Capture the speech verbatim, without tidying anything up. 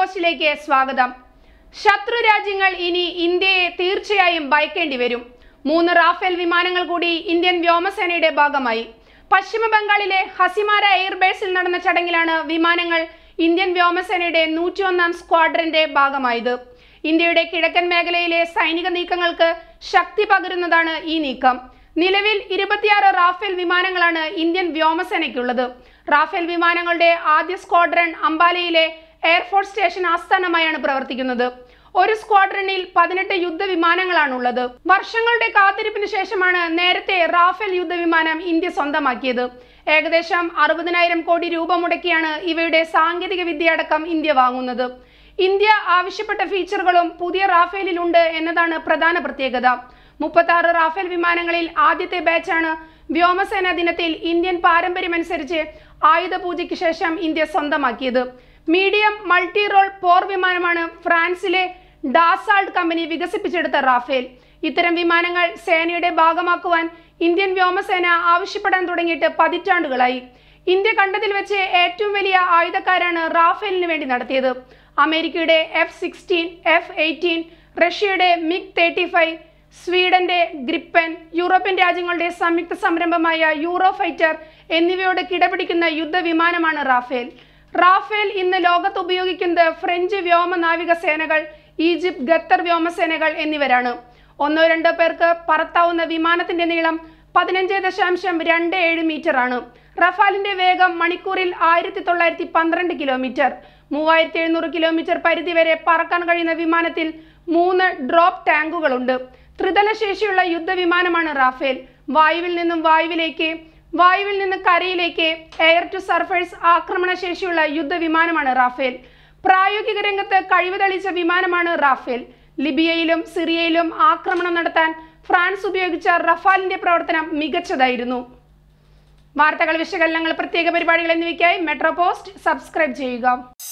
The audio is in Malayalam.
പോസ്റ്റിലേക്ക് സ്വാഗതം. ശത്രു രാജ്യങ്ങൾ ഇനി ഇന്ത്യയെ തീർച്ചയായും ഭയക്കേണ്ടി വരും. മൂന്ന് റാഫേൽ വിമാനങ്ങൾ കൂടി ഇന്ത്യൻ വ്യോമസേനയുടെ ഭാഗമായി. പശ്ചിമ ബംഗാളിലെ ഹസിമാര എയർബേസിൽ നടന്ന ചടങ്ങിലാണ് വിമാനങ്ങൾ ഇന്ത്യൻ വ്യോമസേനയുടെ നൂറ്റി ഒന്നാം സ്ക്വാഡ്രന്റെ ഭാഗമായത്. ഇന്ത്യയുടെ കിഴക്കൻ മേഖലയിലെ സൈനിക നീക്കങ്ങൾക്ക് ശക്തി പകരുന്നതാണ് ഈ നീക്കം. നിലവിൽ ഇരുപത്തിയാറ് റാഫേൽ വിമാനങ്ങളാണ് ഇന്ത്യൻ വ്യോമസേനയ്ക്കുള്ളത്. റാഫേൽ വിമാനങ്ങളുടെ ആദ്യ സ്ക്വാഡ്രൺ അംബാലയിലെ എയർഫോഴ്സ് സ്റ്റേഷൻ ആസ്ഥാനമായാണ് പ്രവർത്തിക്കുന്നത്. ഒരു സ്ക്വാഡ്രണിൽ പതിനെട്ട് യുദ്ധവിമാനങ്ങളാണുള്ളത്. വർഷങ്ങളുടെ കാത്തിരിപ്പിന് ശേഷമാണ് നേരത്തെ റാഫേൽ യുദ്ധവിമാനം ഇന്ത്യ സ്വന്തമാക്കിയത്. ഏകദേശം അറുപതിനായിരം കോടി രൂപ മുടക്കിയാണ് ഇവയുടെ സാങ്കേതിക വിദ്യ അടക്കം ഇന്ത്യ വാങ്ങുന്നത്. ഇന്ത്യ ആവശ്യപ്പെട്ട ഫീച്ചറുകളും പുതിയ റാഫേലിലുണ്ട് എന്നതാണ് പ്രധാന പ്രത്യേകത. മുപ്പത്തി ആറ് റാഫേൽ വിമാനങ്ങളിൽ ആദ്യത്തെ ബാച്ചാണ് വ്യോമസേനാ ദിനത്തിൽ ഇന്ത്യൻ പാരമ്പര്യമനുസരിച്ച് ആയുധ പൂജയ്ക്ക് ശേഷം ഇന്ത്യ സ്വന്തമാക്കിയത്. മീഡിയം മൾട്ടി റോൾ പോർ വിമാനമാണ് ഫ്രാൻസിലെ ഡാസാൾട്ട് കമ്പനി വികസിപ്പിച്ചെടുത്ത റാഫേൽ. ഇത്തരം വിമാനങ്ങൾ സേനയുടെ ഭാഗമാക്കുവാൻ ഇന്ത്യൻ വ്യോമസേന ആവശ്യപ്പെടാൻ തുടങ്ങിയിട്ട് പതിറ്റാണ്ടുകളായി. ഇന്ത്യ കണ്ടതിൽ വെച്ച് ഏറ്റവും വലിയ ആയുധക്കാരാണ് റാഫേലിന് വേണ്ടി നടത്തിയത്. അമേരിക്കയുടെ എഫ് സിക്സ്റ്റീൻ, എഫ് എയ്റ്റീൻ, റഷ്യയുടെ മിഗ് തേർട്ടി ഫൈവ്, സ്വീഡന്റെ ഗ്രിപ്പൻ, യൂറോപ്യൻ രാജ്യങ്ങളുടെ സംയുക്ത സംരംഭമായ യൂറോ ഫൈറ്റർ എന്നിവയോട് കിടപിടിക്കുന്ന യുദ്ധവിമാനമാണ് റാഫേൽ. റാഫേൽ ഇന്ന് ലോകത്ത് ഉപയോഗിക്കുന്നത് ഫ്രഞ്ച് വ്യോമ നാവിക സേനകൾ, ഈജിപ്ത്, ഖത്തർ വ്യോമസേനകൾ എന്നിവരാണ്. ഒന്നോ രണ്ടോ പേർക്ക് പറത്താവുന്ന വിമാനത്തിന്റെ നീളം പതിനഞ്ച് ദശാംശം രണ്ട് ഏഴ് മീറ്റർ ആണ്. റഫാലിന്റെ വേഗം മണിക്കൂറിൽ ആയിരത്തി തൊള്ളായിരത്തി പന്ത്രണ്ട് കിലോമീറ്റർ. മൂവായിരത്തി എഴുന്നൂറ് കിലോമീറ്റർ പരിധി വരെ പറക്കാൻ കഴിയുന്ന വിമാനത്തിൽ മൂന്ന് ഡ്രോപ്പ് ടാങ്കുകളുണ്ട്. ത്രിതല ശേഷിയുള്ള യുദ്ധവിമാനമാണ് റാഫേൽ. വായുവിൽ നിന്നും വായുവിലേക്ക്, വായുവിൽ നിന്ന് കരയിലേക്ക്, എയർ ടു സർഫേസ് ആക്രമണ ശേഷിയുള്ള യുദ്ധവിമാനമാണ് റാഫേൽ. പ്രായോഗിക രംഗത്ത് കഴിവ് തെളിയിച്ച വിമാനമാണ് റാഫേൽ. ലിബിയയിലും സിറിയയിലും ആക്രമണം നടത്താൻ ഫ്രാൻസ് ഉപയോഗിച്ച റഫാലിന്റെ പ്രവർത്തനം മികച്ചതായിരുന്നു. വാർത്തകൾ, വിശകലനങ്ങൾ, പ്രത്യേക പരിപാടികൾ എന്നിവയ്ക്കായി മെട്രോ പോസ്റ്റ് സബ്സ്ക്രൈബ് ചെയ്യുക.